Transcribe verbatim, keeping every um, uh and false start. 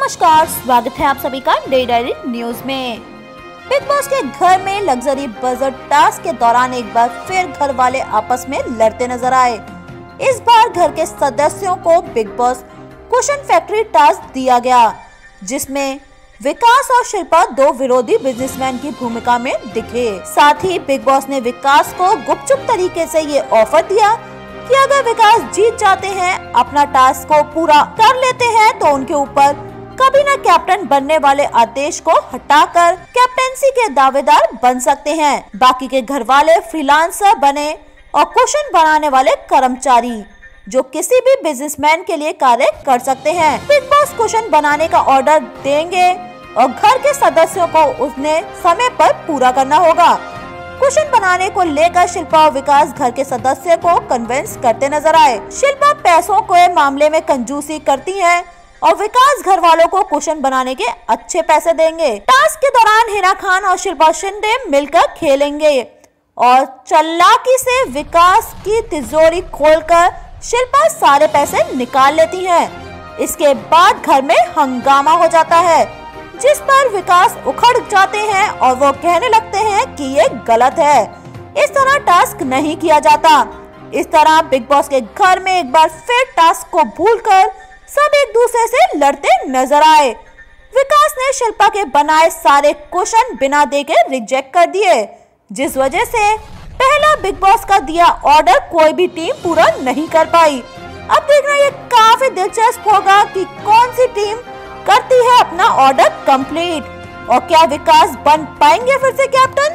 नमस्कार, स्वागत है आप सभी का डे डायरी न्यूज में। बिग बॉस के घर में लग्जरी बजट टास्क के दौरान एक बार फिर घर वाले आपस में लड़ते नजर आए। इस बार घर के सदस्यों को Bigg Boss cushion factory task दिया गया, जिसमें विकास और शिल्पा दो विरोधी बिजनेसमैन की भूमिका में दिखे। साथ ही बिग बॉस ने विकास को गुपचुप तरीके से ये ऑफर दिया कि अगर विकास जीत जाते हैं, अपना टास्क को पूरा कर लेते हैं, तो उनके ऊपर कभी न कैप्टन बनने वाले आदेश को हटाकर कैप्टेंसी के दावेदार बन सकते हैं। बाकी के घर वाले फ्रीलांसर बने और कुशन बनाने वाले कर्मचारी जो किसी भी बिजनेसमैन के लिए कार्य कर सकते हैं। बिग बॉस कुशन बनाने का ऑर्डर देंगे और घर के सदस्यों को उसने समय पर पूरा करना होगा। कुशन बनाने को लेकर शिल्पा और विकास घर के सदस्य को कन्विंस करते नजर आए। शिल्पा पैसों के मामले में कंजूसी करती है और विकास घर वालों को कुशन बनाने के अच्छे पैसे देंगे। टास्क के दौरान हिना खान और शिल्पा शिंदे मिलकर खेलेंगे और चालाकी से विकास की तिजोरी खोलकर शिल्पा सारे पैसे निकाल लेती है। इसके बाद घर में हंगामा हो जाता है, जिस पर विकास उखड़ जाते हैं और वो कहने लगते हैं कि ये गलत है, इस तरह टास्क नहीं किया जाता। इस तरह बिग बॉस के घर में एक बार फिर टास्क को भूलकर सब एक दूसरे से लड़ते नजर आए। विकास ने शिल्पा के बनाए सारे कुशन बिना देखे रिजेक्ट कर दिए, जिस वजह से पहला बिग बॉस का दिया ऑर्डर कोई भी टीम पूरा नहीं कर पाई। अब देखना ये काफी दिलचस्प होगा कि कौन सी टीम करती है अपना ऑर्डर कंप्लीट और क्या विकास बन पाएंगे फिर से कैप्टन।